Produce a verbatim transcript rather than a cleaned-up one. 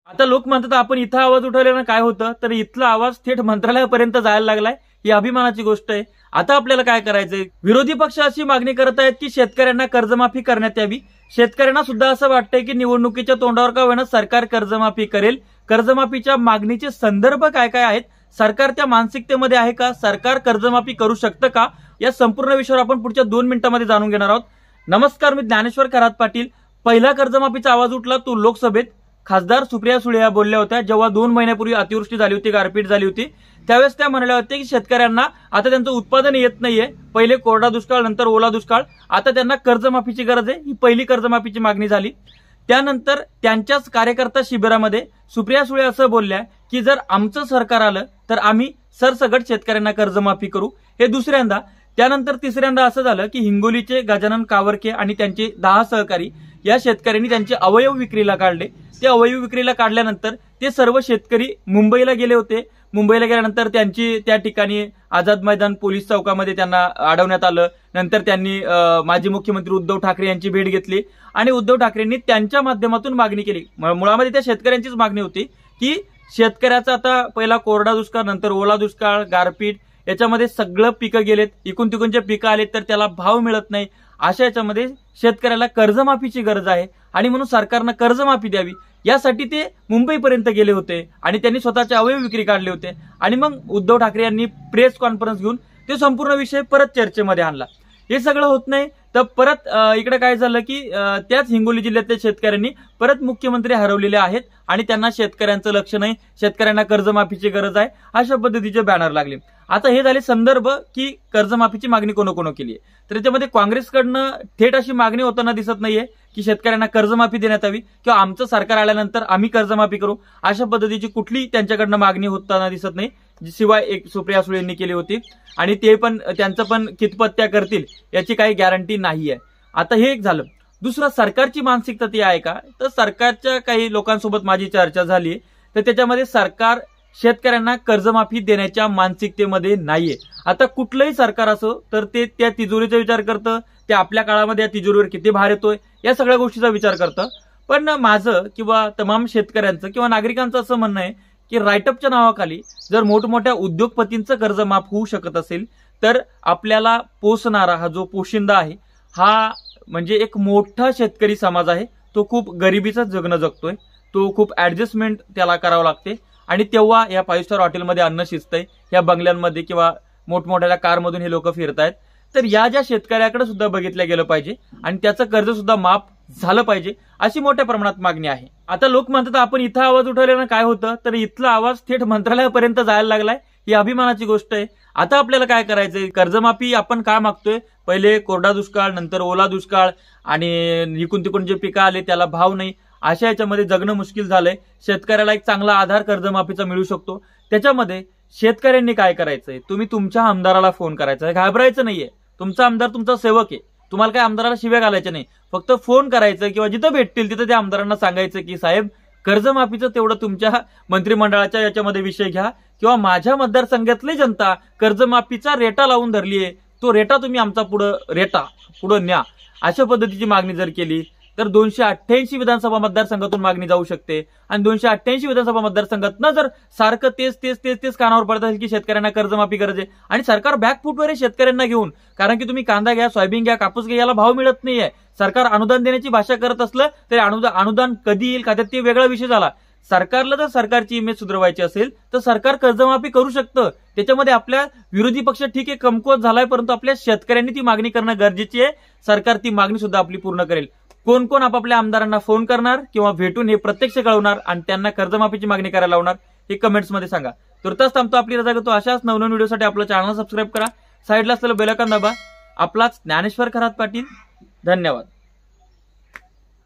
आता लोक म्हणतात आपण इथं आवाज उठवल्यानं काय होतं, तर इथला आवाज थेट मंत्रालयापर्यंत जायला लागलाय, ही अभिमानाची गोष्ट आहे। आता आपल्याला काय करायचंय, विरोधी पक्ष अशी मागणी करत आहेत की शेतकऱ्यांना कर्जमाफी करण्यात यावी। शेतकऱ्यांना सुद्धा असं वाटतंय की निवडणुकीच्या तोंडावर का होईना सरकार कर्जमाफी करेल। कर्जमाफीच्या मागणीचे संदर्भ काय काय आहेत, सरकार त्या मानसिकतेमध्ये आहे का, सरकार कर्जमाफी करू शकतं का, या संपूर्ण विषयावर आपण पुढच्या दोन मिनिटांमध्ये जाणून घेणार आहोत। नमस्कार, मी ज्ञानेश्वर खरात पाटील। पहिला कर्जमाफीचा आवाज उठला तो लोकसभेत खासदार सुप्रिया सुळे या बोलल्या होत्या, जेव्हा दोन महिन्यापूर्वी अतिवृष्टी झाली होती, गारपीट झाली होती, त्यावेळेस त्या म्हणाल्या होत्या की शेतकऱ्यांना आता त्यांचं उत्पादन येत नाहीये, पहिले कोरडा दुष्काळ नंतर ओला दुष्काळ, आता त्यांना कर्जमाफीची गरज आहे। ही पहिली कर्जमाफीची मागणी झाली। त्यानंतर त्यांच्याच कार्यकर्ता शिबिरामध्ये सुप्रिया सुळे असं बोलल्या की जर आमचं सरकार आलं तर आम्ही सरसगट शेतकऱ्यांना कर्जमाफी करू, हे दुसऱ्यांदा। त्यानंतर तिसऱ्यांदा असं झालं की हिंगोलीचे गजानन कावरके आणि त्यांचे दहा सहकारी या शेतकऱ्यांनी त्यांचे अवयव विक्रीला काढले। ते अवयव विक्रीला काढल्यानंतर ते सर्व शेतकरी मुंबईला गेले होते। मुंबईला गेल्यानंतर त्यांची त्या ठिकाणी आझाद मैदान पोलीस चौकामध्ये त्यांना अडवण्यात आलं। नंतर त्यांनी माजी मुख्यमंत्री उद्धव ठाकरे यांची भेट घेतली आणि उद्धव ठाकरेंनी त्यांच्या माध्यमातून मागणी केली। मुळामध्ये त्या शेतकऱ्यांचीच मागणी होती की शेतकऱ्याचा आता पहिला कोरडा दुष्काळ, नंतर ओला दुष्काळ, गारपीट, याच्यामध्ये सगळं पिकं गेलेत, इकून तिकूनचे पिकं आलेत, तर त्याला भाव मिळत नाही। अशा याच्यामध्ये शेतकऱ्याला कर्जमाफीची गरज आहे आणि म्हणून सरकारनं कर्जमाफी द्यावी, यासाठी ते मुंबईपर्यंत गेले होते आणि त्यांनी स्वतःचे अवयव विक्री काढले होते। आणि मग उद्धव ठाकरे यांनी प्रेस कॉन्फरन्स घेऊन ते संपूर्ण विषय परत चर्चेमध्ये आणला। हे सगळं होत नाही तर परत इकडे काय झालं की त्याच हिंगोली जिल्ह्यातल्या शेतकऱ्यांनी परत मुख्यमंत्री हरवलेले आहेत आणि त्यांना शेतकऱ्यांचं लक्ष नाही, शेतकऱ्यांना कर्जमाफीची गरज आहे, अशा पद्धतीचे बॅनर लागले। आता हे झाले संदर्भ की कर्जमाफीची मागणी कोण कोण केली आहे, तर त्याच्यामध्ये काँग्रेसकडनं थेट अशी मागणी होताना दिसत नाहीये की शेतकऱ्यांना कर्जमाफी देण्यात यावी किंवा आमचं सरकार आल्यानंतर आम्ही कर्जमाफी करू, अशा पद्धतीची कुठली त्यांच्याकडनं मागणी होताना दिसत नाही। शिवाय एक सुप्रिया सुळेंनी केली होती आणि ते पण त्यांचं पण कितपत त्या करतील याची काही गॅरंटी नाहीये। आता हे एक झालं। दुसरं, सरकारची मानसिकता ती आहे का, तर सरकारच्या काही लोकांसोबत माझी चर्चा झाली तर त्याच्यामध्ये सरकार शेतकऱ्यांना कर्जमाफी देण्याच्या मानसिकतेमध्ये नाहीये। आता कुठलंही सरकार असो तर ते त्या तिजोरीचा विचार करतं, ते आपल्या काळामध्ये या तिजोरीवर किती भार येतोय या सगळ्या गोष्टीचा विचार करतं। पण माझं किंवा तमाम शेतकऱ्यांचं किंवा नागरिकांचं असं म्हणणं आहे की राईटअपच्या नावाखाली जर मोठमोठ्या उद्योगपतींचं कर्ज माफ होऊ शकत असेल तर आपल्याला पोसणारा हा जो पोशिंदा आहे, हा म्हणजे एक मोठा शेतकरी समाज आहे, तो खूप गरिबीचं जगणं जगतोय, तो खूप ऍडजस्टमेंट त्याला करावं लागते आणि तेव्हा या फाईव्ह स्टार हॉटेलमध्ये अन्न शिजतंय, या बंगल्यांमध्ये किंवा मोठमोठ्या कारमधून हे लोक फिरतायत। तर या ज्या शेतकऱ्याकडे सुद्धा बघितलं गेलं पाहिजे आणि त्याचं कर्ज सुद्धा माफ झालं पाहिजे, अशी मोठ्या प्रमाणात मागणी आहे। आता लोक म्हणतात आपण इथं आवाज उठवल्यानं काय होतं, तर इथला आवाज थेट मंत्रालयापर्यंत जायला लागलाय, ही अभिमानाची गोष्ट आहे। आता आपल्याला काय करायचंय, कर्जमाफी आपण काय मागतोय, पहिले कोरडा दुष्काळ, नंतर ओला दुष्काळ आणि इकून तिकून जे पिकं आले त्याला भाव नाही, अशा याच्यामध्ये जगणं मुश्किल झालंय। शेतकऱ्याला एक चांगला आधार कर्जमाफीचा मिळू शकतो। त्याच्यामध्ये शेतकऱ्यांनी काय करायचंय, तुम्ही तुमच्या आमदाराला फोन करायचा, घाबरायचं नाहीये। तुमचा आमदार तुमचा सेवक आहे, तुम्हाला काय आमदाराला शिव्या घालायच्या नाही, फक्त फोन करायचं किंवा जिथं भेटतील तिथं त्या आमदारांना सांगायचं की साहेब कर्जमाफीचं तेवढं तुमच्या मंत्रिमंडळाच्या याच्यामध्ये विषय घ्या किंवा माझ्या मतदारसंघातली जनता कर्जमाफीचा रेटा लावून धरलीये, तो रेटा तुम्ही आमचा पुढं रेटा पुढं न्या, अशा पद्धतीची मागणी जर केली तर दोनशे अठ्ठ्याऐंशी विधानसभा मतदारसंघातून मागणी जाऊ शकते। आणि दोनशे अठ्ठ्याऐंशी विधानसभा मतदारसंघातनं जर सारखं तेच तेच तेच तेच कानावर पडत असेल की शेतकऱ्यांना कर्जमाफी गरज आहे आणि सरकार बॅकफुटवर आहे शेतकऱ्यांना घेऊन, कारण की तुम्ही कांदा घ्या, सोयाबीन घ्या, कापूस घ्या, याला भाव मिळत नाहीये, सरकार अनुदान देण्याची भाषा करत असलं तरी अनुदान अनुदान कधी येईल का ते वेगळा विषय झाला। सरकारला जर सरकारची इमेज सुधारवायची असेल तर सरकार कर्जमाफी करू शकतं। त्याच्यामध्ये आपल्या विरोधी पक्ष ठीक आहे कमकुवत झालाय, परंतु आपल्या शेतकऱ्यांनी ती मागणी करणं गरजेची आहे। सरकार ती मागणी सुद्धा आपली पूर्ण करेल। कोण कोण आपापल्या आमदारांना फोन करणार किंवा भेटून हे प्रत्यक्ष कळवणार आणि त्यांना कर्जमाफीची मागणी करायला लावणार, हे कमेंट्समध्ये सांगा। तुर्तास थांबतो, आपली रजा घेतो। अशाच नवनवीन व्हिडिओसाठी आपलं चॅनल सबस्क्राईब करा, साईडला असलेलं बेल आयकॉन दाबा। आपलाच ज्ञानेश्वर खरात पाटील, धन्यवाद।